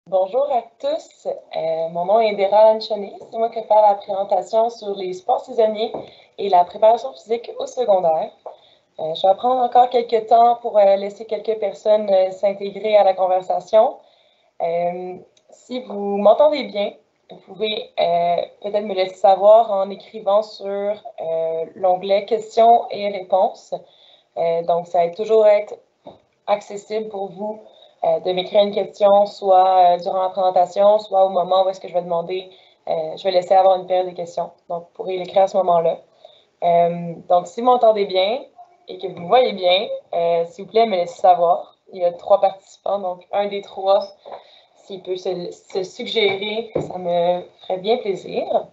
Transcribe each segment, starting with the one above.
Bonjour à tous, mon nom est Indira Lanchani, c'est moi qui vais faire la présentation sur les sports saisonniers et la préparation physique au secondaire. Je vais prendre encore quelques temps pour laisser quelques personnes s'intégrer à la conversation. Si vous m'entendez bien, vous pouvez peut-être me laisser savoir en écrivant sur l'onglet questions et réponses. Donc, ça va toujours être accessible pour vous de m'écrire une question, soit durant la présentation, soit au moment où est-ce que je vais demander, je vais laisser avoir une période de questions. Donc, vous pourrez l'écrire à ce moment-là. Donc, si vous m'entendez bien et que vous me voyez bien, s'il vous plaît, me laissez savoir. Il y a 3 participants, donc un des 3, s'il peut se suggérer, ça me ferait bien plaisir.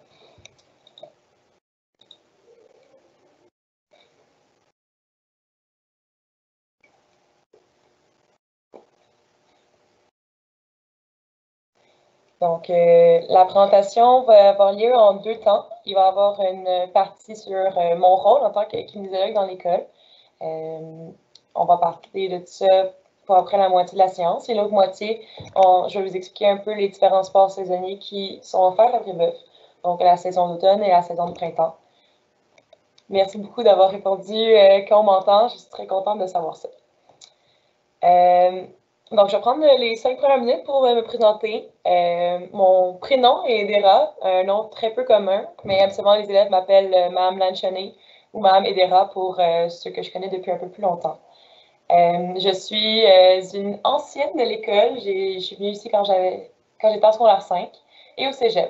Donc, la présentation va avoir lieu en 2 temps. Il va y avoir une partie sur mon rôle en tant que kinésiologue dans l'école. On va parler de ça pour après la moitié de la séance. Et l'autre moitié, je vais vous expliquer un peu les différents sports saisonniers qui sont offerts à Brébeuf, donc la saison d'automne et la saison de printemps. Merci beaucoup d'avoir répondu quand on m'entend. Je suis très contente de savoir ça. Donc, je vais prendre les 5 premières minutes pour me présenter. Mon prénom est Edera, un nom très peu commun, mais absolument les élèves m'appellent Mme Lanchonnet ou Mme Edera pour ceux que je connais depuis un peu plus longtemps. Je suis une ancienne de l'école. Je suis venue ici quand j'étais en secondaire 5 et au cégep.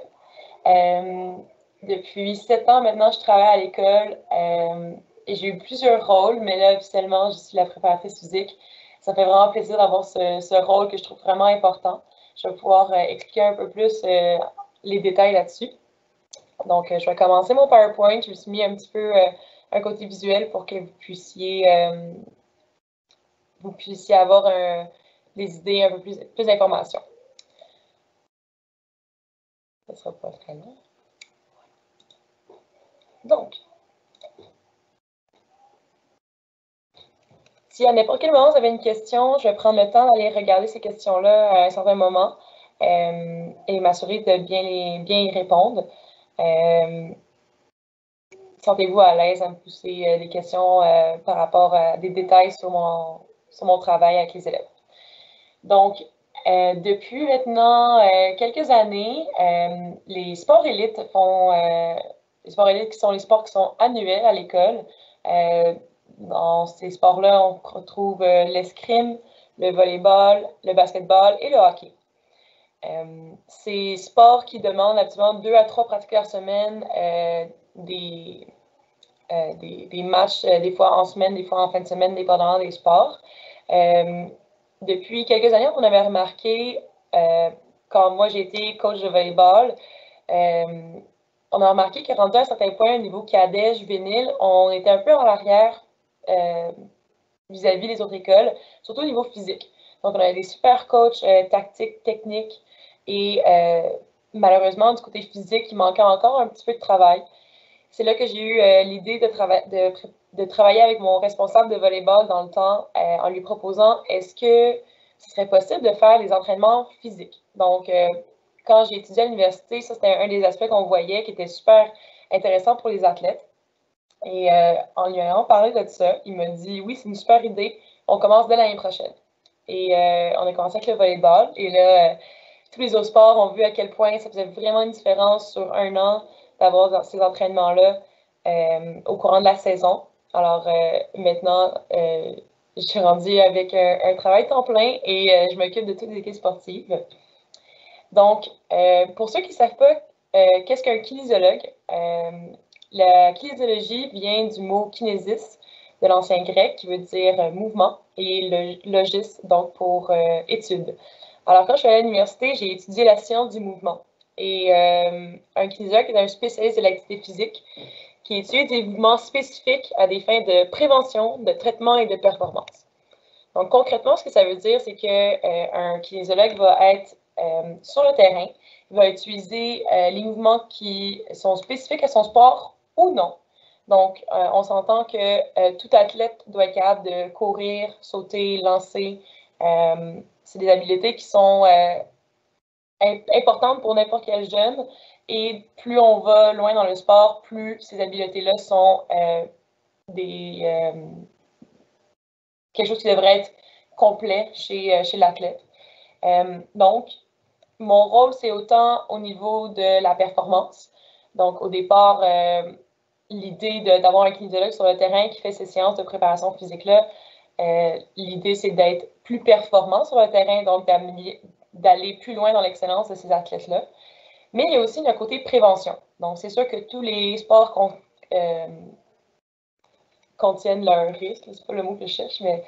Depuis 7 ans maintenant, je travaille à l'école et j'ai eu plusieurs rôles, mais là, officiellement, je suis la préparatrice physique. Ça fait vraiment plaisir d'avoir ce rôle que je trouve vraiment important. Je vais pouvoir expliquer un peu plus les détails là-dessus. Donc, je vais commencer mon PowerPoint. Je me suis mis un petit peu un côté visuel pour que vous puissiez avoir des idées, un peu plus d'informations. Ça ne sera pas très long. Donc, si à n'importe quel moment vous avez une question, je vais prendre le temps d'aller regarder ces questions-là à un certain moment et m'assurer de bien y répondre. Sentez-vous à l'aise à me pousser des questions par rapport à des détails sur mon travail avec les élèves. Donc, depuis maintenant quelques années, les sports élites les sports élites qui sont les sports qui sont annuels à l'école. Dans ces sports-là, on retrouve l'escrime, le volleyball, le basketball et le hockey. Ces sports qui demandent absolument 2 à 3 pratiques par semaine, des matchs, des fois en semaine, des fois en fin de semaine, dépendamment des sports. Depuis quelques années, on avait remarqué, quand moi j'ai été coach de volleyball, on a remarqué que rendu à un certain point, au niveau cadet, juvénile, on était un peu en arrière vis-à-vis des autres écoles, surtout au niveau physique. Donc, on avait des super coachs tactiques, techniques, et malheureusement, du côté physique, il manquait encore un petit peu de travail. C'est là que j'ai eu l'idée de travailler avec mon responsable de volleyball dans le temps en lui proposant est-ce que ce serait possible de faire des entraînements physiques. Donc, quand j'ai étudié à l'université, ça c'était un des aspects qu'on voyait qui était super intéressant pour les athlètes. Et en lui ayant parlé de ça, il m'a dit oui, c'est une super idée, on commence dès l'année prochaine. Et on a commencé avec le volleyball. Et là, tous les autres sports ont vu à quel point ça faisait vraiment une différence sur un an d'avoir ces entraînements-là au courant de la saison. Alors maintenant, je suis rendue avec un travail temps plein et je m'occupe de toutes les équipes sportives. Donc, pour ceux qui ne savent pas qu'est-ce qu'un kinésiologue, la kinésiologie vient du mot kinésis, de l'ancien grec, qui veut dire mouvement, et le logis, donc pour étude. Alors, quand je suis allée à l'université, j'ai étudié la science du mouvement. Et un kinésiologue est un spécialiste de l'activité physique qui étudie des mouvements spécifiques à des fins de prévention, de traitement et de performance. Donc, concrètement, ce que ça veut dire, c'est qu'un kinésiologue va être sur le terrain, il va utiliser les mouvements qui sont spécifiques à son sport ou non. Donc, on s'entend que tout athlète doit être capable de courir, sauter, lancer. C'est des habiletés qui sont importante pour n'importe quel jeune. Et plus on va loin dans le sport, plus ces habiletés-là sont quelque chose qui devrait être complet chez l'athlète. Donc, mon rôle, c'est autant au niveau de la performance. Donc, au départ, l'idée d'avoir un kinésiologue sur le terrain qui fait ces séances de préparation physique-là, l'idée, c'est d'être plus performant sur le terrain, donc d'aller plus loin dans l'excellence de ces athlètes-là. Mais il y a aussi le côté prévention. Donc, c'est sûr que tous les sports contiennent leurs risques, c'est pas le mot que je cherche, mais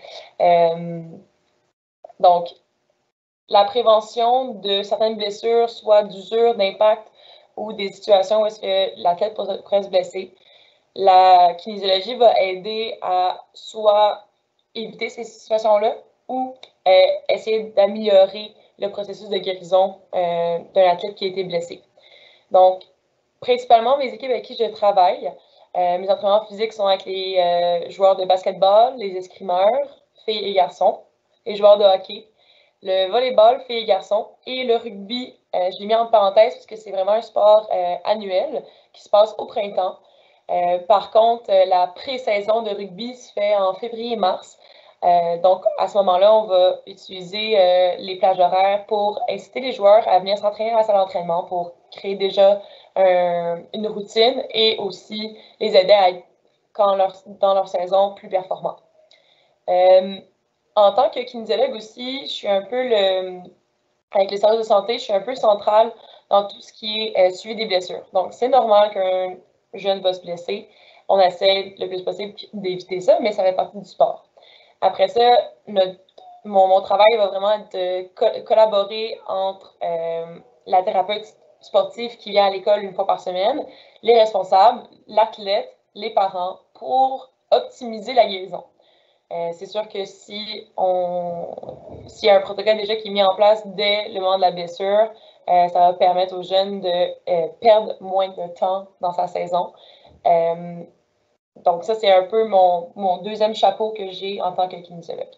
donc, la prévention de certaines blessures, soit d'usure, d'impact ou des situations où est-ce que l'athlète pourrait se blesser. La kinésiologie va aider à soit éviter ces situations-là ou essayer d'améliorer le processus de guérison d'un athlète qui a été blessé. Donc, principalement, mes équipes avec qui je travaille, mes entraînements physiques sont avec les joueurs de basketball, les escrimeurs, filles et garçons, les joueurs de hockey, le volleyball, filles et garçons, et le rugby, je l'ai mis en parenthèse parce que c'est vraiment un sport annuel qui se passe au printemps. Par contre, la pré-saison de rugby se fait en février et mars. Donc, à ce moment-là, on va utiliser les plages horaires pour inciter les joueurs à venir s'entraîner à la salle d'entraînement pour créer déjà une routine et aussi les aider à être, dans leur saison, plus performants. En tant que kinésiologue aussi, je suis un peu avec les services de santé, je suis un peu centrale dans tout ce qui est suivi des blessures. Donc, c'est normal qu'un jeune va se blesser. On essaie le plus possible d'éviter ça, mais ça fait partie du sport. Après ça, mon travail va vraiment être de collaborer entre la thérapeute sportive qui vient à l'école une fois par semaine, les responsables, l'athlète, les parents, pour optimiser la guérison. C'est sûr que s'il y a un protocole déjà qui est mis en place dès le moment de la blessure, ça va permettre aux jeunes de perdre moins de temps dans sa saison. Donc, ça, c'est un peu mon deuxième chapeau que j'ai en tant que kinésiologue.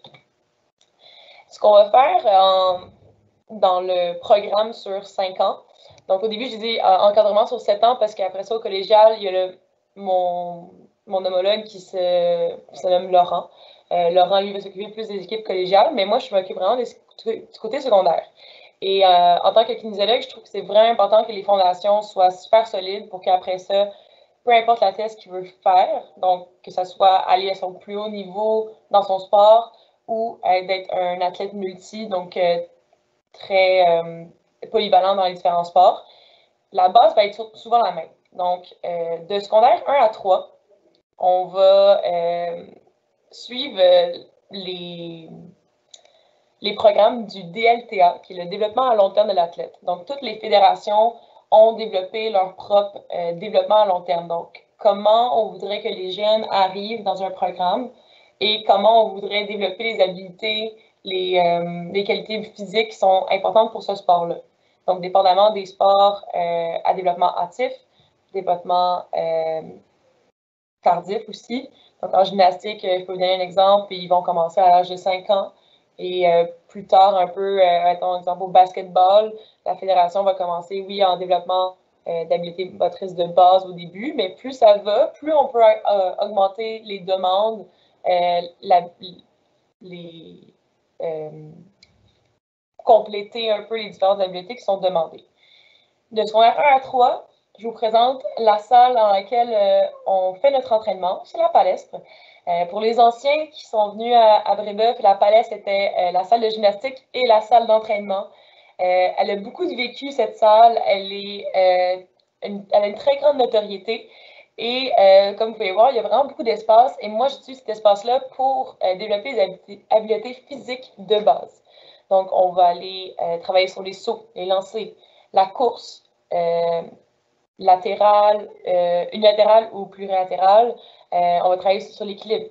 Ce qu'on va faire dans le programme sur 5 ans, donc au début, j'ai dit encadrement sur 7 ans parce qu'après ça, au collégial, il y a mon homologue qui se nomme Laurent. Laurent, lui, va s'occuper plus des équipes collégiales, mais moi, je m'occupe vraiment du côté secondaire. Et en tant que kinésiologue, je trouve que c'est vraiment important que les fondations soient super solides pour qu'après ça, peu importe la thèse qu'il veut faire, donc que ce soit aller à son plus haut niveau dans son sport ou d'être un athlète multi, donc très polyvalent dans les différents sports, la base va être souvent la même. Donc, de secondaire 1 à 3, on va suivre les programmes du DLTA, qui est le développement à long terme de l'athlète. Donc, toutes les fédérations ont développé leur propre développement à long terme. Donc, comment on voudrait que les jeunes arrivent dans un programme et comment on voudrait développer les habiletés, les qualités physiques qui sont importantes pour ce sport-là. Donc, dépendamment des sports à développement hâtif, développement tardif aussi. Donc, en gymnastique, je peux vous donner un exemple, ils vont commencer à l'âge de 5 ans. Et plus tard, un peu, mettons, exemple au basketball, la fédération va commencer, oui, en développement d'habiletés motrices de base au début, mais plus ça va, plus on peut augmenter les demandes, compléter un peu les différentes habiletés qui sont demandées. De secondaire 1 à 3, je vous présente la salle dans laquelle on fait notre entraînement. C'est la Palestre. Pour les anciens qui sont venus à Brébeuf, la Palestre était la salle de gymnastique et la salle d'entraînement. Elle a beaucoup de vécu, cette salle. Elle a une très grande notoriété. Et comme vous pouvez voir, il y a vraiment beaucoup d'espace. Et moi, j'utilise cet espace-là pour développer les habiletés physiques de base. Donc, on va aller travailler sur les sauts, les lancers, la course, latérale, unilatérale ou plurilatérale. On va travailler sur l'équilibre.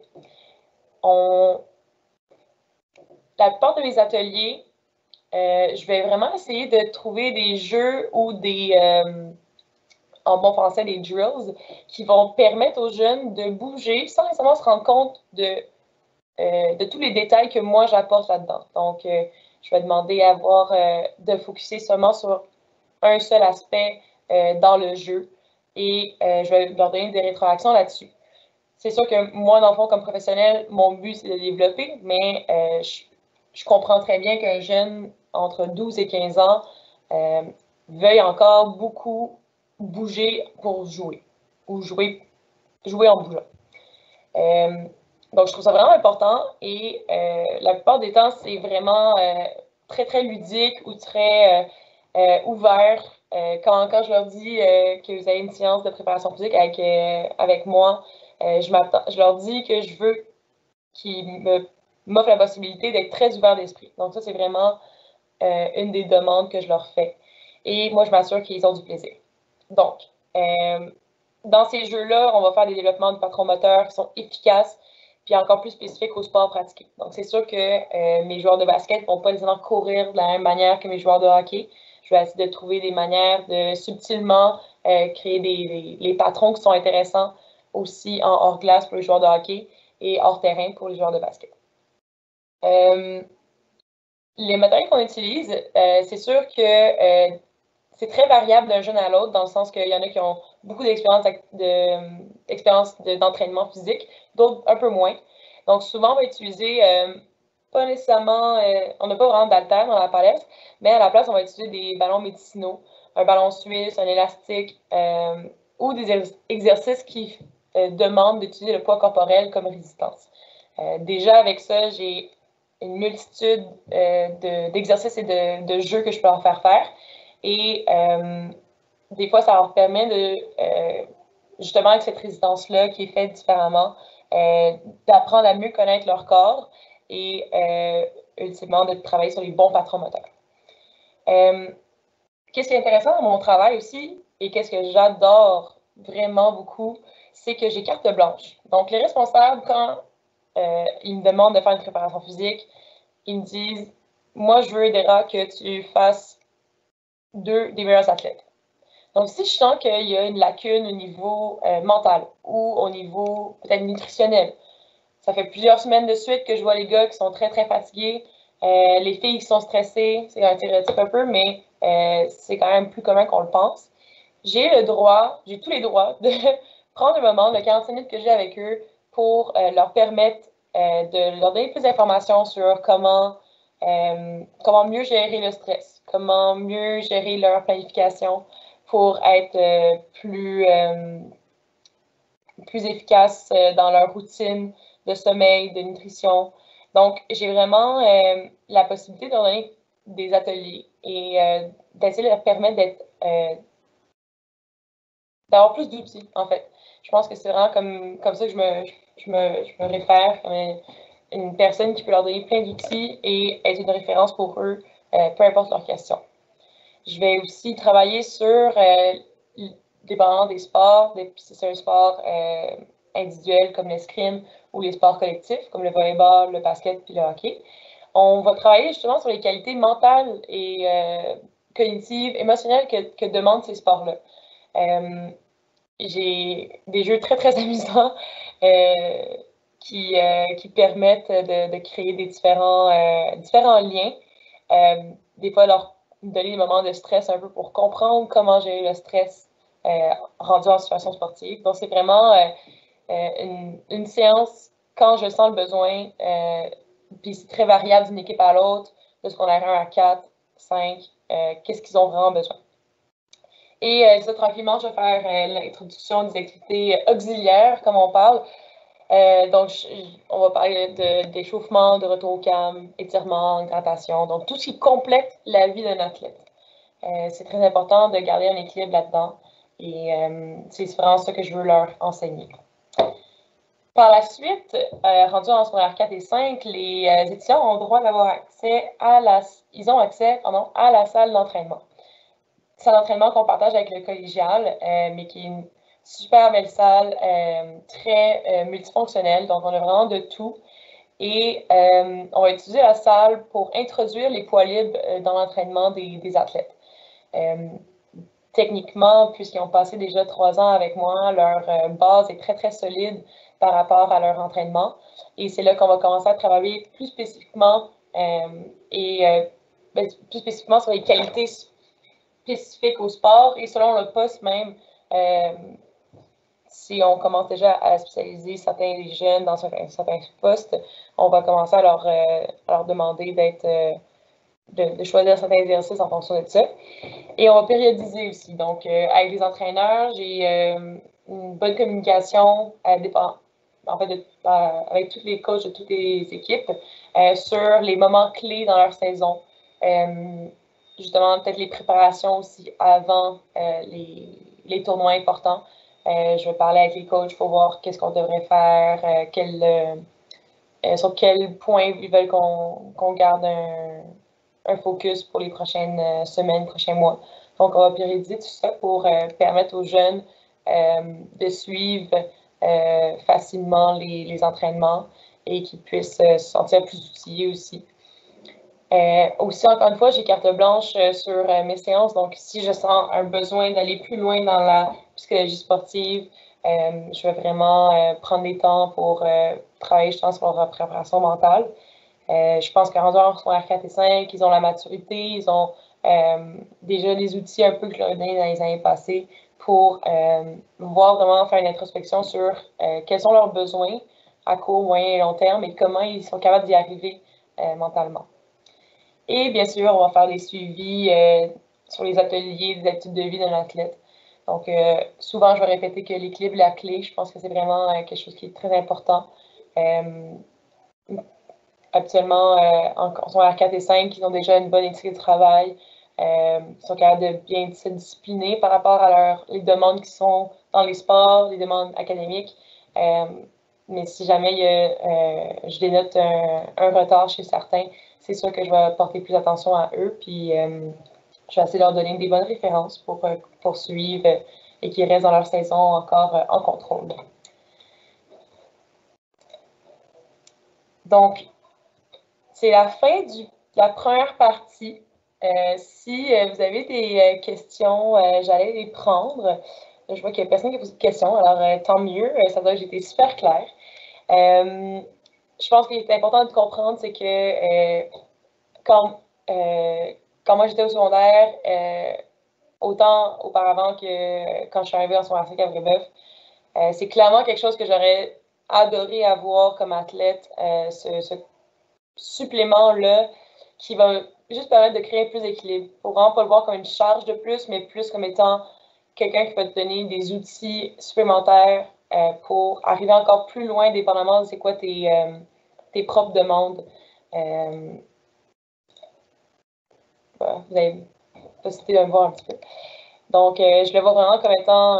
La plupart de mes ateliers, je vais vraiment essayer de trouver des jeux ou en bon français, des drills, qui vont permettre aux jeunes de bouger sans nécessairement se rendre compte de tous les détails que moi j'apporte là-dedans. Donc, je je vais demander à de focuser seulement sur un seul aspect dans le jeu et je vais leur donner des rétroactions là-dessus. C'est sûr que moi, dans le fond, comme professionnel, mon but, c'est de développer, mais je comprends très bien qu'un jeune entre 12 et 15 ans veuille encore beaucoup bouger pour jouer ou jouer en bougeant. Donc, je trouve ça vraiment important et la plupart des temps, c'est vraiment très, très ludique ou très ouvert. Quand je leur dis que vous avez une séance de préparation physique avec moi, je leur dis que je veux qu'ils m'offrent la possibilité d'être très ouvert d'esprit. Donc, ça, c'est vraiment une des demandes que je leur fais. Et moi, je m'assure qu'ils ont du plaisir. Donc, dans ces jeux-là, on va faire des développements de patron moteur qui sont efficaces puis encore plus spécifiques au sport pratiqué. Donc, c'est sûr que mes joueurs de basket ne vont pas nécessairement courir de la même manière que mes joueurs de hockey. Je vais essayer de trouver des manières de subtilement créer les patrons qui sont intéressants aussi en hors-glace pour les joueurs de hockey et hors-terrain pour les joueurs de basket. Les matériels qu'on utilise, c'est sûr que c'est très variable d'un jeune à l'autre, dans le sens qu'il y en a qui ont beaucoup d'expérience d'entraînement physique, d'autres un peu moins. Donc, souvent, on va utiliser pas nécessairement, on n'a pas vraiment d'haltères dans la palette, mais à la place, on va utiliser des ballons médicinaux, un ballon suisse, un élastique, ou des exercices qui demandent d'utiliser le poids corporel comme résistance. Déjà, avec ça, j'ai une multitude d'exercices et de jeux que je peux leur faire faire. Et des fois, ça leur permet justement, avec cette résistance-là qui est faite différemment, d'apprendre à mieux connaître leur corps et ultimement de travailler sur les bons patrons moteurs. Qu'est-ce qui est intéressant dans mon travail aussi et qu'est-ce que j'adore vraiment beaucoup, c'est que j'ai carte blanche. Donc, les responsables, quand ils me demandent de faire une préparation physique, ils me disent « Moi, je veux, Dera, que tu fasses des meilleurs athlètes. » Donc, si je sens qu'il y a une lacune au niveau mental ou au niveau peut-être nutritionnel, ça fait plusieurs semaines de suite que je vois les gars qui sont très, très fatigués, les filles qui sont stressées, c'est un stéréotype un peu, mais c'est quand même plus commun qu'on le pense. J'ai tous les droits de prendre un moment, le 45 minutes que j'ai avec eux pour leur permettre de leur donner plus d'informations sur comment mieux gérer le stress, comment mieux gérer leur planification pour être plus efficace dans leur routine de sommeil, de nutrition. Donc, j'ai vraiment la possibilité de leur donner des ateliers et d'essayer de leur permettre d'avoir plus d'outils, en fait. Je pense que c'est vraiment comme ça que je me réfère, comme une personne qui peut leur donner plein d'outils et être une référence pour eux, peu importe leurs questions. Je vais aussi travailler sur, dépendamment des sports, si c'est un sport individuel comme l'escrime ou les sports collectifs comme le volleyball, le basket puis le hockey. On va travailler justement sur les qualités mentales et cognitives, émotionnelles que demandent ces sports-là. J'ai des jeux très, très amusants qui permettent de créer des différents liens. Des fois, leur donner des moments de stress un peu pour comprendre comment gérer le stress rendu en situation sportive. Donc, c'est vraiment une séance quand je sens le besoin. Puis c'est très variable d'une équipe à l'autre, de secondaire 1 à 4, 5, qu'est-ce qu'ils ont vraiment besoin. Et ça, tranquillement, je vais faire l'introduction des activités auxiliaires, comme on parle. Donc, on va parler d'échauffement, de retour au calme, étirement, hydratation, donc tout ce qui complète la vie d'un athlète. C'est très important de garder un équilibre là-dedans et c'est vraiment ça que je veux leur enseigner. Par la suite, rendu en secondaire 4 et 5, les étudiants ont le droit d'avoir accès à la salle d'entraînement. Salle d'entraînement qu'on partage avec le collégial, mais qui est une super belle salle, très multifonctionnelle, donc on a vraiment de tout. Et on va utiliser la salle pour introduire les poids libres dans l'entraînement des athlètes. Techniquement, puisqu'ils ont passé déjà 3 ans avec moi, leur base est très, très solide par rapport à leur entraînement. Et c'est là qu'on va commencer à travailler plus spécifiquement et plus spécifiquement sur les qualités spécifiques au sport et selon le poste même. Si on commence déjà à spécialiser certains jeunes dans certains postes, on va commencer à leur demander de choisir certains exercices en fonction de ça. Et on va périodiser aussi. Donc, avec les entraîneurs, j'ai une bonne communication avec tous les coachs de toutes les équipes sur les moments clés dans leur saison. Justement, peut-être les préparations aussi avant les tournois importants. Je vais parler avec les coachs pour voir qu'est-ce qu'on devrait faire, sur quel point ils veulent qu'on garde un focus pour les prochaines semaines, prochains mois. Donc, on va périodiser tout ça pour permettre aux jeunes de suivre facilement les entraînements et qu'ils puissent se sentir plus outillés aussi. Aussi, encore une fois, j'ai carte blanche sur mes séances. Donc, si je sens un besoin d'aller plus loin dans la psychologie sportive, je vais vraiment prendre des temps pour travailler, je pense, sur leur préparation mentale. Je pense qu'en rendu en secondaire 4 et 5, ils ont la maturité, ils ont déjà des outils un peu que je leur ai donnés dans les années passées pour voir vraiment faire une introspection sur quels sont leurs besoins à court, moyen et long terme et comment ils sont capables d'y arriver mentalement. Et bien sûr, on va faire des suivis sur les ateliers des habitudes de vie d'un athlète. Donc, souvent, je vais répéter que l'équilibre est la clé. Je pense que c'est vraiment quelque chose qui est très important. Habituellement, en secondaire 4 et 5, ils ont déjà une bonne éthique de travail. Ils sont capables de bien se discipliner par rapport à les demandes qui sont dans les sports, les demandes académiques. Mais si jamais je dénote un retard chez certains, c'est sûr que je vais porter plus attention à eux, puis je vais essayer de leur donner des bonnes références pour poursuivre et qu'ils restent dans leur saison encore en contrôle. Donc, c'est la fin de la première partie. Si vous avez des questions, j'allais les prendre. Je vois qu'il n'y a personne qui a posé de questions, alors tant mieux. Ça doit que j'ai été super claire. Je pense qu'il est important de comprendre, c'est que quand moi j'étais au secondaire, autant auparavant que quand je suis arrivée en secondaire 5 à Brébeuf, c'est clairement quelque chose que j'aurais adoré avoir comme athlète, ce supplément-là qui va juste permettre de créer plus d'équilibre. Pour vraiment pas le voir comme une charge de plus, mais plus comme étant quelqu'un qui va te donner des outils supplémentaires pour arriver encore plus loin, dépendamment de c'est quoi tes propres demandes. Voilà, vous avez possibilité de me voir un petit peu. Donc, je le vois vraiment comme étant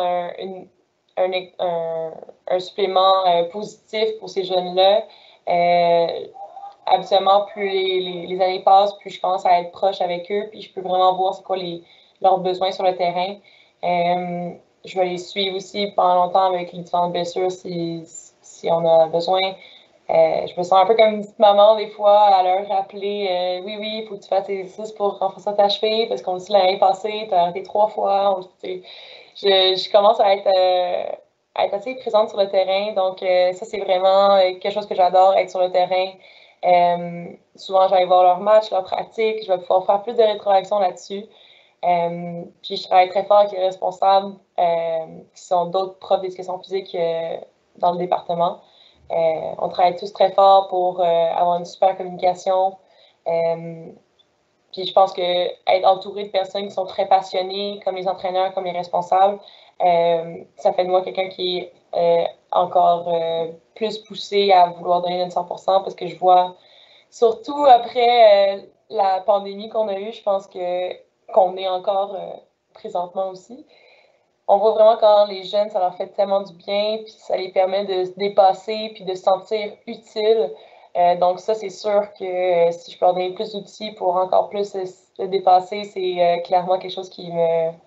un supplément positif pour ces jeunes-là. Habituellement, plus les années passent, plus je commence à être proche avec eux, puis je peux vraiment voir c'est quoi leurs besoins sur le terrain. Je vais les suivre aussi pendant longtemps avec les différentes blessures si on a besoin. Je me sens un peu comme une petite maman des fois à leur rappeler oui, il faut que tu fasses tes exercices pour renforcer ta cheville parce qu'on le dit l'année passée, tu as arrêté 3 fois. Je commence à être assez présente sur le terrain. Donc, ça, c'est vraiment quelque chose que j'adore, être sur le terrain. Souvent, j'allais voir leurs matchs, leurs pratiques. Je vais pouvoir faire plus de rétroaction là-dessus. Puis, je travaille très fort avec les responsables qui sont d'autres profs d'éducation physique dans le département. On travaille tous très fort pour avoir une super communication. Puis je pense que être entouré de personnes qui sont très passionnées, comme les entraîneurs, comme les responsables, ça fait de moi quelqu'un qui est encore plus poussé à vouloir donner notre 100% parce que je vois, surtout après la pandémie qu'on a eue, je pense qu'on est encore présentement aussi. On voit vraiment quand les jeunes, ça leur fait tellement du bien, puis ça les permet de se dépasser, puis de se sentir utiles. Donc ça, c'est sûr que si je peux leur donner plus d'outils pour encore plus se dépasser, c'est clairement quelque chose qui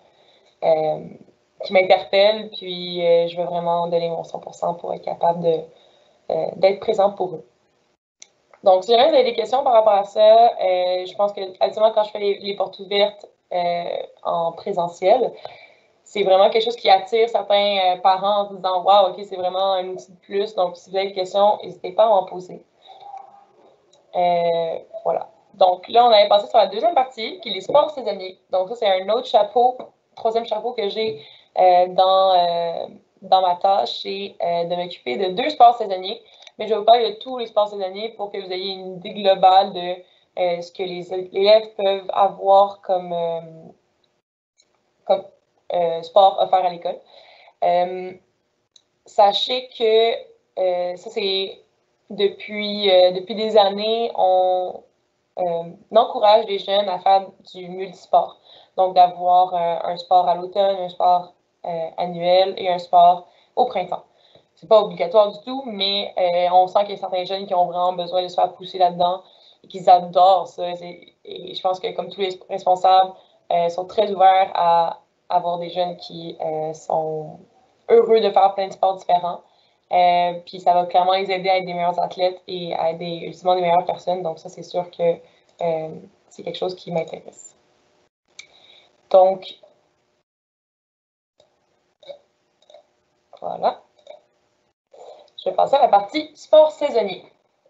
m'interpelle, puis je veux vraiment donner mon 100% pour être capable d'être présente pour eux. Donc, si jamais vous avez des questions par rapport à ça, je pense que actuellement, quand je fais les portes ouvertes en présentiel, c'est vraiment quelque chose qui attire certains parents en se disant « Wow, OK, c'est vraiment un outil de plus. » Donc, si vous avez des questions, n'hésitez pas à m'en poser. Voilà. Donc là, on avait passé sur la deuxième partie, qui est les sports saisonniers. Donc ça, c'est un autre chapeau, troisième chapeau que j'ai dans ma tâche, c'est de m'occuper de 2 sports saisonniers. Mais je vais vous parler de tous les sports saisonniers pour que vous ayez une idée globale de ce que les élèves peuvent avoir comme sport offert à l'école. Sachez que ça, c'est depuis des années, on encourage les jeunes à faire du multisport. Donc, d'avoir un sport à l'automne, un sport annuel et un sport au printemps. C'est pas obligatoire du tout, mais on sent qu'il y a certains jeunes qui ont vraiment besoin de se faire pousser là-dedans et qu'ils adorent ça. Et je pense que comme tous les responsables sont très ouverts à avoir des jeunes qui sont heureux de faire plein de sports différents. Puis ça va clairement les aider à être des meilleurs athlètes et à être ultimement des meilleures personnes. Donc ça, c'est sûr que c'est quelque chose qui m'intéresse. Donc, voilà. Je vais passer à la partie sport saisonnier.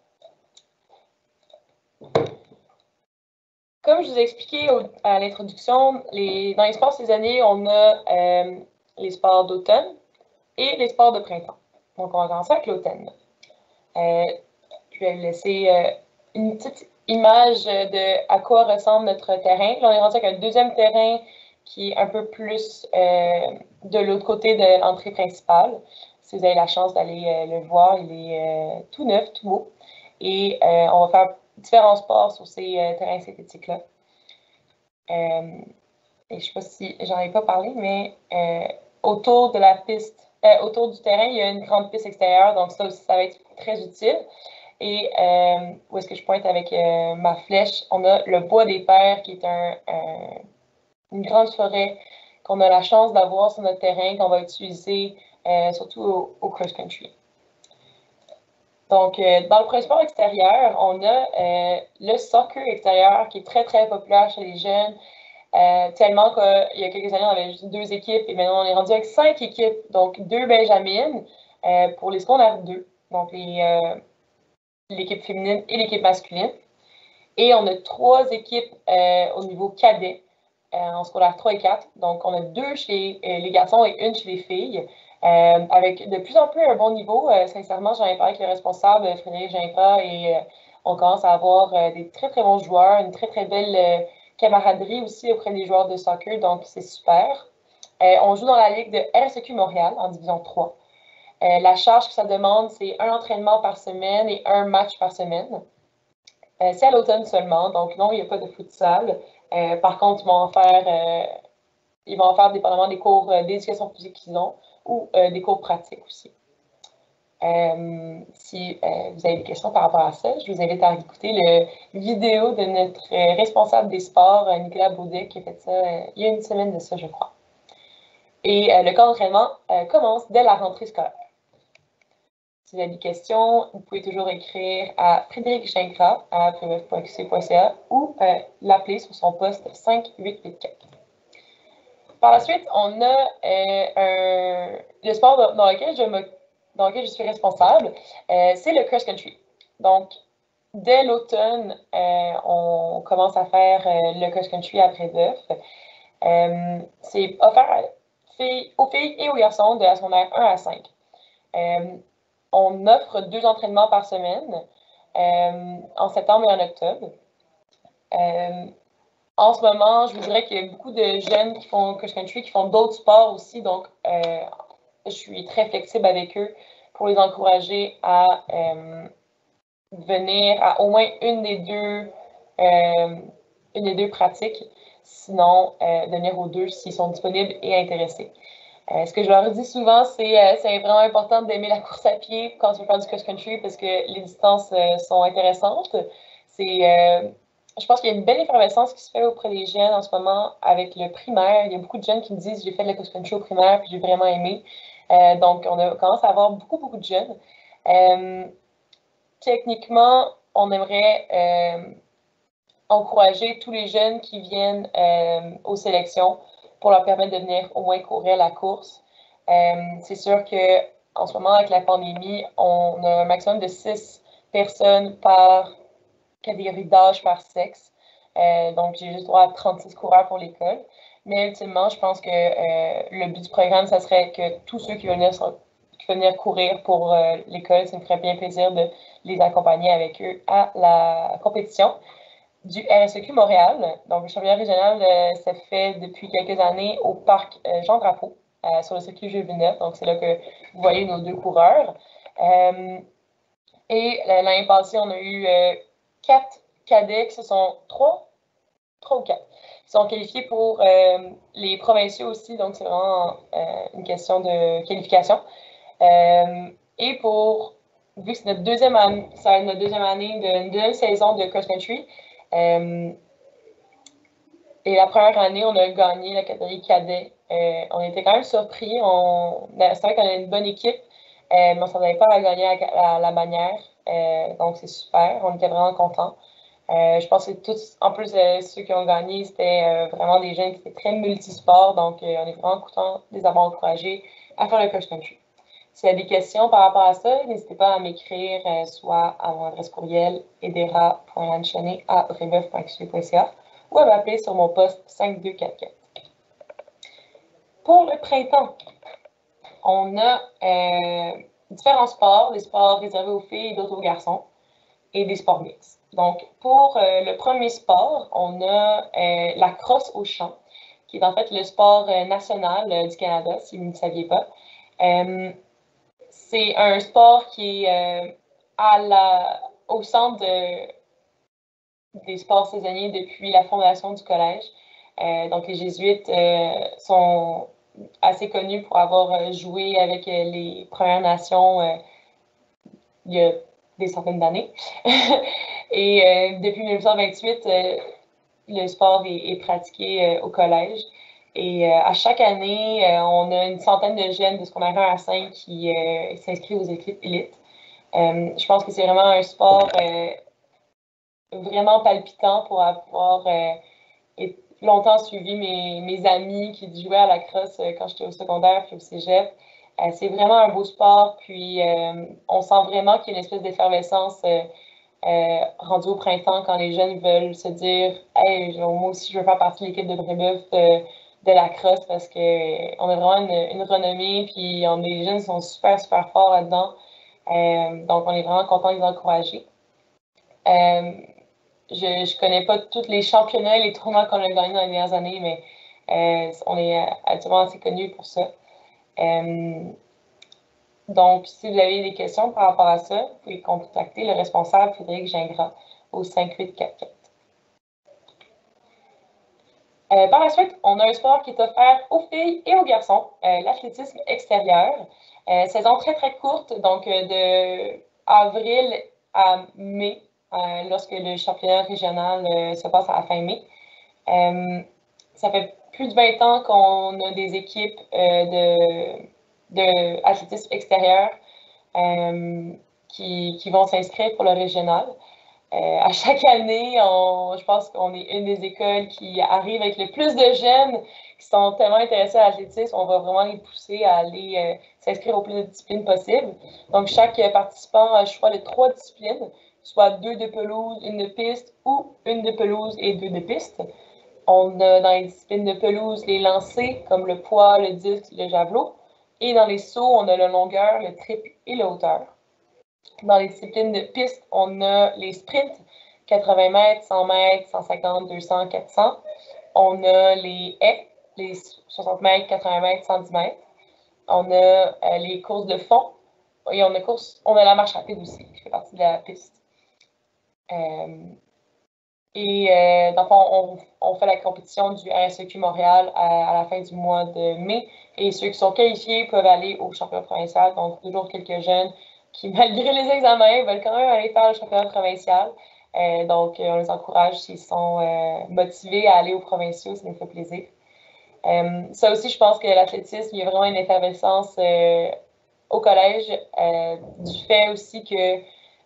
Comme je vous ai expliqué à l'introduction, dans les sports saisonniers, on a les sports d'automne et les sports de printemps. Donc, on va commencer avec l'automne. Je vais vous laisser une petite image de à quoi ressemble notre terrain. Là, on est rendu avec un deuxième terrain qui est un peu plus de l'autre côté de l'entrée principale. Si vous avez la chance d'aller le voir, il est tout neuf, tout beau. Et on va faire différents sports sur ces terrains synthétiques-là. Et je ne sais pas si j'en ai pas parlé, mais autour de la piste, autour du terrain, il y a une grande piste extérieure, donc ça aussi, ça va être très utile. Et où est-ce que je pointe avec ma flèche? On a le Bois des Pères, qui est une grande forêt qu'on a la chance d'avoir sur notre terrain, qu'on va utiliser surtout au cross-country. Donc, dans le premier sport extérieur, on a le soccer extérieur qui est très, très populaire chez les jeunes. Tellement qu'il y a quelques années, on avait juste 2 équipes et maintenant on est rendu avec 5 équipes. Donc, 2 Benjamines pour les secondaires 2. Donc, l'équipe féminine et l'équipe masculine. Et on a 3 équipes au niveau cadet en secondaire 3 et 4. Donc, on a 2 chez les garçons et 1 chez les filles. Avec de plus en plus un bon niveau. Sincèrement, j'en ai parlé avec le responsable, Frédéric Gingras, et on commence à avoir des très, très bons joueurs, une très, très belle camaraderie aussi auprès des joueurs de soccer, donc c'est super. On joue dans la ligue de RSEQ Montréal, en division 3. La charge que ça demande, c'est 1 entraînement par semaine et 1 match par semaine. C'est à l'automne seulement, donc non, il n'y a pas de futsal. Par contre, ils vont en faire dépendamment des cours d'éducation physique qu'ils ont ou des cours pratiques aussi. Si vous avez des questions par rapport à ça, je vous invite à écouter le vidéo de notre responsable des sports, Nicolas Baudet, qui a fait ça il y a une semaine de ça, je crois. Et le camp d'entraînement commence dès la rentrée scolaire. Si vous avez des questions, vous pouvez toujours écrire à Frédéric Gingras à pmf.qc.ca ou l'appeler sur son poste 5884. Par la suite, on a le sport dans lequel je suis responsable, c'est le cross-country. Donc, dès l'automne, on commence à faire le cross-country à Brébeuf. C'est offert aux filles et aux garçons de la secondaire 1 à 5. On offre 2 entraînements par semaine en septembre et en octobre. En ce moment, je vous dirais qu'il y a beaucoup de jeunes qui font cross-country, qui font d'autres sports aussi, donc je suis très flexible avec eux pour les encourager à venir à au moins une des deux pratiques, sinon venir aux 2 s'ils sont disponibles et intéressés. Ce que je leur dis souvent, c'est vraiment important d'aimer la course à pied quand tu veux faire du cross-country parce que les distances sont intéressantes. Je pense qu'il y a une belle effervescence qui se fait auprès des jeunes en ce moment avec le primaire. Il y a beaucoup de jeunes qui me disent j'ai fait de la cross-country au primaire puis j'ai vraiment aimé. Donc, on commence à avoir beaucoup, beaucoup de jeunes. Techniquement, on aimerait encourager tous les jeunes qui viennent aux sélections pour leur permettre de venir au moins courir la course. C'est sûr qu'en ce moment, avec la pandémie, on a un maximum de 6 personnes par catégorie d'âge par sexe. Donc, j'ai juste droit à 36 coureurs pour l'école. Mais ultimement, je pense que le but du programme, ça serait que tous ceux qui veulent venir courir pour l'école, ça me ferait bien plaisir de les accompagner avec eux à la compétition du RSEQ Montréal. Donc, le championnat régional se fait depuis quelques années au parc Jean-Drapeau, sur le circuit Jules Villeneuve. Donc, c'est là que vous voyez nos deux coureurs. Et l'année passée, on a eu 4 cadets qui se sont... 3 ou 4 qui sont qualifiés pour les provinciaux aussi. Donc, c'est vraiment une question de qualification. Et vu que c'est notre deuxième année, ça va être notre deuxième année d'une deuxième saison de cross-country, et la première année, on a gagné la catégorie cadet. On était quand même surpris. C'est vrai qu'on a une bonne équipe, mais on ne s'en avait pas à gagner à la manière. Donc, c'est super. On était vraiment contents. Je pense que tous, en plus, ceux qui ont gagné, c'était vraiment des jeunes qui étaient très multisports. Donc, on est vraiment contents de les avoir encouragés à faire le cross-country. S'il y a des questions par rapport à ça, n'hésitez pas à m'écrire soit à mon adresse courriel edera.lanchenet@brebeuf.qc.ca ou à m'appeler sur mon poste 5244. Pour le printemps, on a différents sports, des sports réservés aux filles et d'autres aux garçons, et des sports mixtes. Donc, pour le premier sport, on a la crosse au champ, qui est en fait le sport national du Canada, si vous ne saviez pas. C'est un sport qui est au centre des sports saisonniers depuis la fondation du collège. Donc, les Jésuites sont assez connus pour avoir joué avec les Premières Nations il y a des centaines d'années. Et depuis 1928, le sport est pratiqué au collège. Et à chaque année, on a une centaine de jeunes de secondaire 1 à 5 qui s'inscrivent aux équipes élites. Je pense que c'est vraiment un sport vraiment palpitant pour avoir longtemps suivi mes amis qui jouaient à la crosse quand j'étais au secondaire puis au cégep. C'est vraiment un beau sport, puis on sent vraiment qu'il y a une espèce d'effervescence rendue au printemps quand les jeunes veulent se dire « Hey, moi aussi, je veux faire partie de l'équipe de Brébeuf de la crosse parce qu'on a vraiment une renommée, puis les jeunes sont super, super forts là-dedans. Donc, on est vraiment content de les encourager. Je ne connais pas tous les championnats et les tournois qu'on a gagnés dans les dernières années, mais on est actuellement assez connus pour ça. Donc, si vous avez des questions par rapport à ça, vous pouvez contacter le responsable Frédéric Gingras au 5844. Par la suite, on a un sport qui est offert aux filles et aux garçons, l'athlétisme extérieur. Saison très, très courte, donc de avril à mai, lorsque le championnat régional se passe à la fin mai. Ça fait plus de 20 ans qu'on a des équipes de athlétisme extérieur qui vont s'inscrire pour le régional. À chaque année, je pense qu'on est une des écoles qui arrive avec le plus de jeunes qui sont tellement intéressés à l'athlétisme. On va vraiment les pousser à aller s'inscrire au plus de disciplines possibles. Donc, chaque participant a le choix de 3 disciplines, soit 2 de pelouse, 1 de piste ou 1 de pelouse et 2 de piste. On a dans les disciplines de pelouse les lancers comme le poids, le disque, le javelot. Et dans les sauts, on a la longueur, le triple et la hauteur. Dans les disciplines de piste, on a les sprints, 80 mètres, 100 mètres, 150, 200, 400. On a les haies, les 60 mètres, 80 mètres, 110 mètres. On a les courses de fond. Et on a la marche rapide aussi, qui fait partie de la piste. Dans le fond, on fait la compétition du RSEQ Montréal à la fin du mois de mai. Et ceux qui sont qualifiés peuvent aller au championnat provincial. Donc, toujours quelques jeunes qui, malgré les examens, veulent quand même aller faire le championnat provincial. Donc, on les encourage s'ils sont motivés à aller aux provinciaux, ça nous fait plaisir. Ça aussi, je pense que l'athlétisme, il y a vraiment une effervescence au collège, du fait aussi que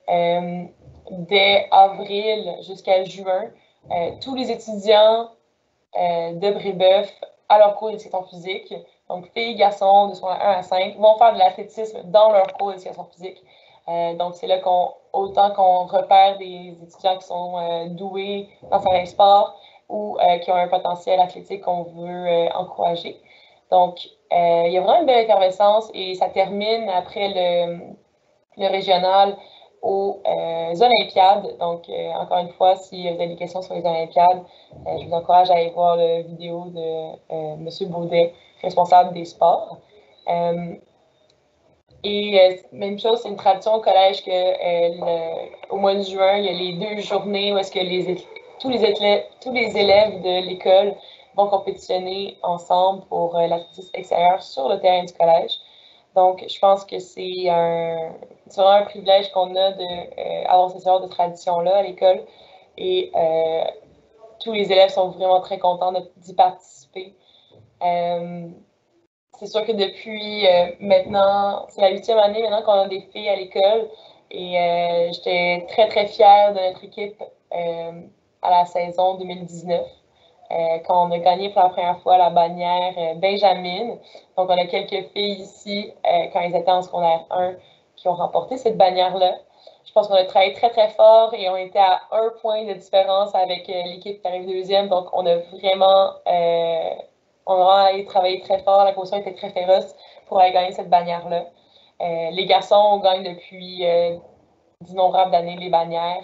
dès avril jusqu'à juin, tous les étudiants de Brébeuf à leur cours d'éducation physique, donc filles et garçons de secondaire 1 à 5, vont faire de l'athlétisme dans leur cours d'éducation physique. Donc, c'est là autant qu'on repère des étudiants qui sont doués dans certains sports ou qui ont un potentiel athlétique qu'on veut encourager. Donc, il y a vraiment une belle effervescence et ça termine après le régional aux Olympiades. Donc, encore une fois, si vous avez des questions sur les Olympiades, je vous encourage à aller voir la vidéo de M. Baudet, responsable des sports. Même chose, c'est une tradition au collège qu'au mois de juin, il y a les 2 journées où est-ce que tous les élèves de l'école vont compétitionner ensemble pour l'athlétisme extérieur sur le terrain du collège. Donc, je pense que c'est vraiment un privilège qu'on a d'avoir ce genre de tradition-là à l'école. Et tous les élèves sont vraiment très contents d'y participer. C'est sûr que depuis maintenant, c'est la 8e année maintenant qu'on a des filles à l'école. Et j'étais très, très fière de notre équipe à la saison 2019. Quand on a gagné pour la première fois la bannière Benjamin. Donc, on a quelques filles ici, quand ils étaient en secondaire 1, qui ont remporté cette bannière-là. Je pense qu'on a travaillé très, très fort et on était à 1 point de différence avec l'équipe qui arrive deuxième. Donc, on a vraiment travaillé très fort. La compétition était très féroce pour aller gagner cette bannière-là. Les garçons, on gagne depuis d'innombrables années les bannières.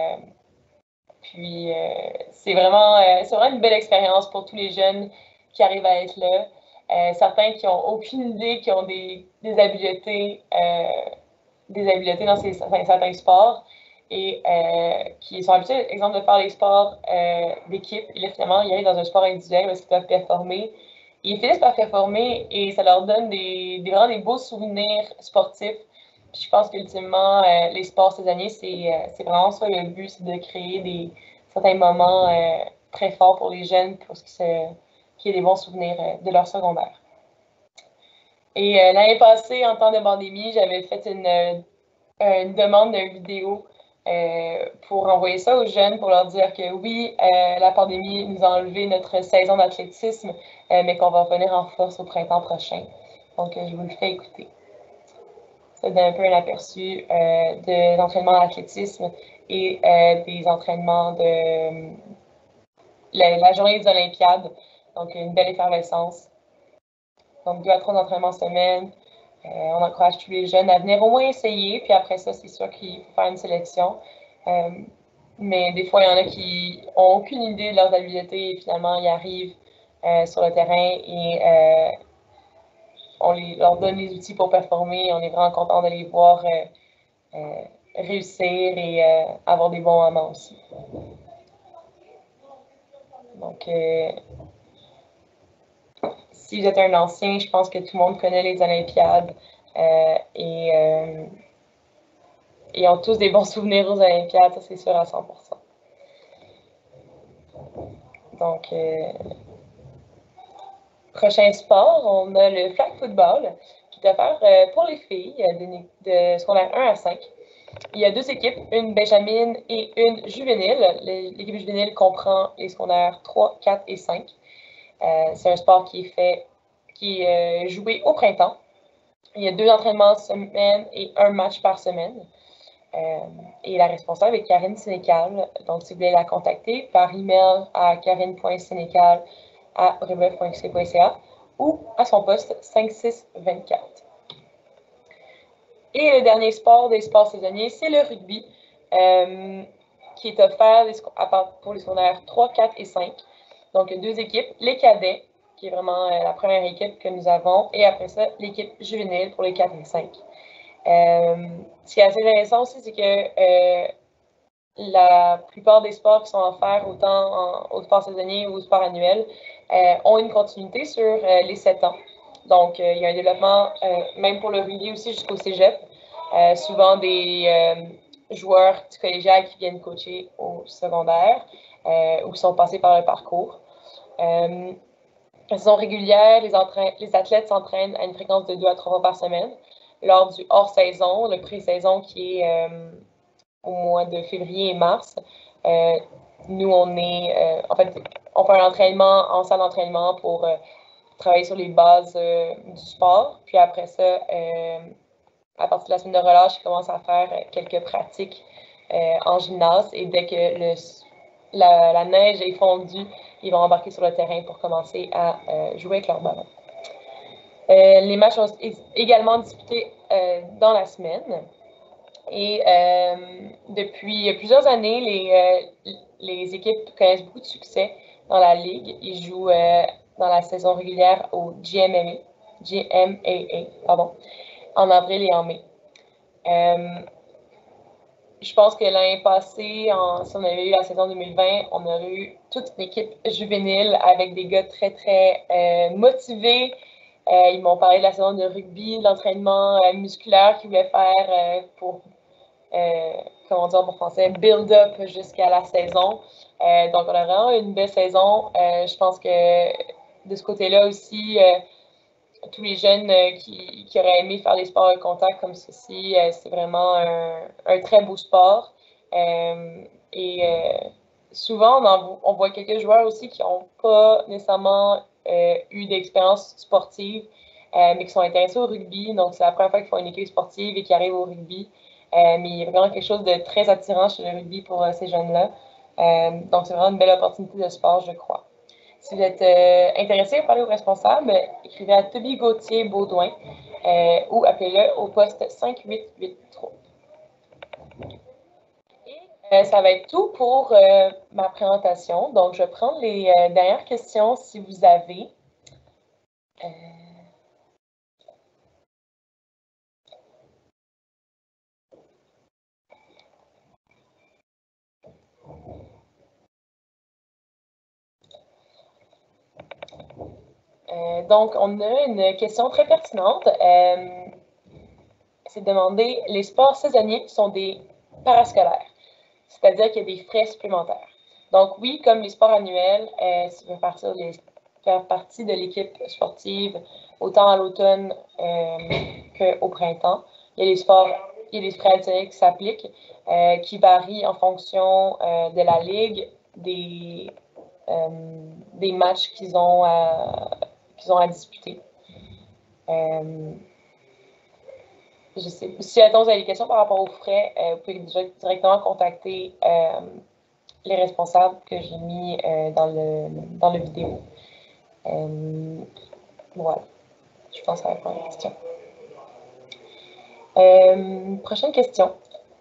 Puis, c'est vraiment une belle expérience pour tous les jeunes qui arrivent à être là. Certains qui n'ont aucune idée, qui ont des habiletés dans certains sports et qui sont habitués, exemple, de faire des sports d'équipe. Et là, finalement, ils arrivent dans un sport individuel parce qu'ils doivent performer. Ils finissent par performer et ça leur donne vraiment des beaux souvenirs sportifs. Puis je pense qu'ultimement, les sports saisonniers, c'est vraiment ça le but, c'est de créer certains moments très forts pour les jeunes pour qu'ils aient des bons souvenirs de leur secondaire. Et l'année passée, en temps de pandémie, j'avais fait une demande de vidéo pour envoyer ça aux jeunes pour leur dire que oui, la pandémie nous a enlevé notre saison d'athlétisme, mais qu'on va revenir en force au printemps prochain. Donc, je vous le fais écouter. Ça donne un peu un aperçu de l'entraînement d'athlétisme et des entraînements de la journée des Olympiades. Donc, une belle effervescence. Donc, 2 à 3 entraînements semaine. On encourage tous les jeunes à venir au moins essayer. Puis après ça, c'est sûr qu'il faut faire une sélection. Mais des fois, il y en a qui n'ont aucune idée de leurs habiletés et finalement, ils arrivent sur le terrain et on leur donne les outils pour performer. On est vraiment content de les voir réussir et avoir des bons moments aussi. Donc, si vous êtes un ancien, je pense que tout le monde connaît les Olympiades et ont tous des bons souvenirs aux Olympiades, ça c'est sûr à 100%. Donc, prochain sport, on a le flag football qui est offert pour les filles de secondaire 1 à 5. Il y a 2 équipes, une Benjamin et une juvénile. L'équipe juvénile comprend les secondaires 3, 4 et 5. C'est un sport qui est joué au printemps. Il y a 2 entraînements semaine et 1 match par semaine. Et la responsable est Karine Sénécal. Donc, si vous voulez la contacter par email à karine.sénécal@rebef.qc.ca ou à son poste 5624. Et le dernier sport des sports saisonniers, c'est le rugby, qui est offert pour les secondaires 3, 4 et 5. Donc, 2 équipes, les cadets, qui est vraiment la première équipe que nous avons, et après ça, l'équipe juvénile pour les 4 et 5. Ce qui est assez intéressant aussi, c'est que la plupart des sports qui sont offerts autant aux sports saisonniers ou aux sports annuels ont une continuité sur les 7 ans. Donc, il y a un développement, même pour le rugby aussi, jusqu'au cégep. Souvent des joueurs du collégial qui viennent coacher au secondaire ou qui sont passés par le parcours. La saison régulière, les athlètes s'entraînent à une fréquence de 2 à 3 fois par semaine. Lors du hors-saison, le pré-saison qui est au mois de février et mars, nous, on fait un entraînement en salle d'entraînement pour travailler sur les bases du sport. Puis après ça, à partir de la semaine de relâche, ils commencent à faire quelques pratiques en gymnase. Et dès que la neige est fondue, ils vont embarquer sur le terrain pour commencer à jouer avec leur ballon. Les matchs sont également disputés dans la semaine. Et depuis plusieurs années, les équipes connaissent beaucoup de succès dans la ligue. Ils jouent dans la saison régulière au GMAA, en avril et en mai. Je pense que l'année passée, si on avait eu la saison 2020, on aurait eu toute une équipe juvénile avec des gars très, très motivés. Ils m'ont parlé de la saison de rugby, de l'entraînement musculaire qu'ils voulaient faire pour comment dire en bon français, build-up jusqu'à la saison. Donc, on a vraiment une belle saison. Je pense que de ce côté-là aussi, tous les jeunes qui auraient aimé faire des sports de contact comme ceci, c'est vraiment un très beau sport. Souvent, on voit quelques joueurs aussi qui n'ont pas nécessairement eu d'expérience sportive, mais qui sont intéressés au rugby. Donc, c'est la première fois qu'ils font une équipe sportive et qu'ils arrivent au rugby. Mais il y a vraiment quelque chose de très attirant chez le rugby pour ces jeunes-là. Donc, c'est vraiment une belle opportunité de sport, je crois. Si vous êtes intéressé à parler aux responsables, écrivez à Toby Gauthier Baudouin ou appelez-le au poste 5883. Et ça va être tout pour ma présentation. Donc, je vais prendre les dernières questions si vous avez. Donc, on a une question très pertinente. C'est de demander, les sports saisonniers sont des parascolaires, c'est-à-dire qu'il y a des frais supplémentaires. Donc, oui, comme les sports annuels, si vous voulez faire partie de l'équipe sportive, autant à l'automne qu'au printemps, il y a des frais additionnels qui s'appliquent, qui varient en fonction de la ligue, des matchs qu'ils ont à disputer. Je sais, si vous avez des questions par rapport aux frais, vous pouvez déjà directement contacter les responsables que j'ai mis dans le vidéo. Voilà. Je pense que ça va répondre à la question. Prochaine question.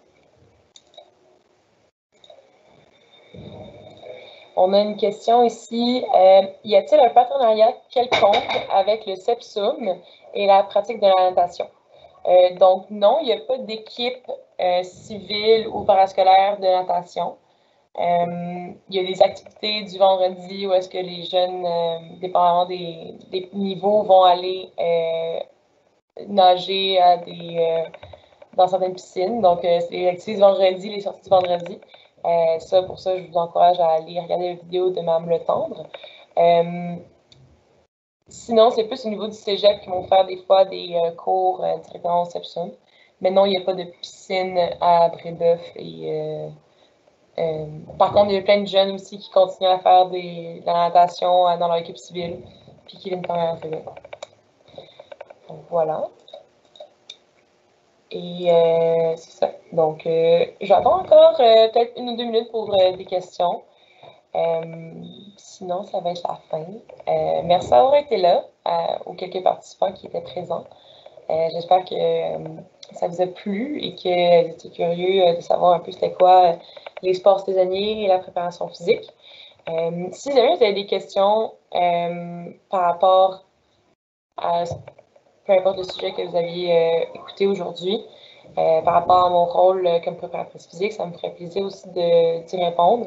On a une question ici. Y a-t-il un partenariat quelconque avec le CEPSUM et la pratique de la natation? Donc, non, il n'y a pas d'équipe civile ou parascolaire de natation. Il y a des activités du vendredi où est-ce que les jeunes, dépendamment des niveaux, vont aller nager dans certaines piscines. Donc, c'est les activités du vendredi, les sorties du vendredi. Pour ça, je vous encourage à aller regarder la vidéo de Mme Le Tendre. Sinon, c'est plus au niveau du cégep qui vont faire des fois des cours directement au CEPSUM. Mais non, il n'y a pas de piscine à Brébeuf. Par contre, il y a plein de jeunes aussi qui continuent à faire de la natation dans leur équipe civile, puis qui viennent quand même à Brébeuf. Donc, voilà. Et c'est ça. Donc, j'attends encore peut-être 1 ou 2 minutes pour des questions. Sinon, ça va être la fin. Merci d'avoir été là, aux quelques participants qui étaient présents. J'espère que ça vous a plu et que vous étiez curieux de savoir un peu c'était quoi les sports saisonniers et la préparation physique. Si jamais vous avez des questions par rapport à peu importe le sujet que vous aviez écouté aujourd'hui, par rapport à mon rôle comme préparatrice physique, ça me ferait plaisir aussi d'y répondre.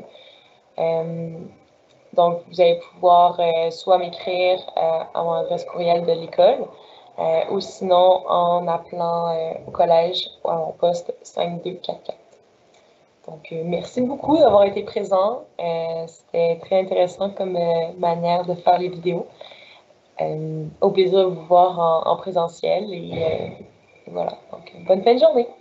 Donc, vous allez pouvoir soit m'écrire à mon adresse courriel de l'école ou sinon en appelant au collège ou à mon poste 5244. Donc, merci beaucoup d'avoir été présent. C'était très intéressant comme manière de faire les vidéos. Au plaisir de vous voir en présentiel et voilà. Donc, bonne fin de journée!